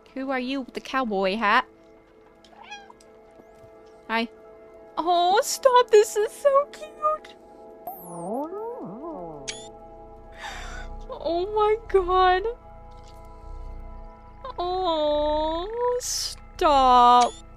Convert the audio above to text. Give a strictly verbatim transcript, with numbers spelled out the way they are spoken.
Who are you with the cowboy hat? Hi. Oh, stop. This is so cute. Oh my god. Oh, stop.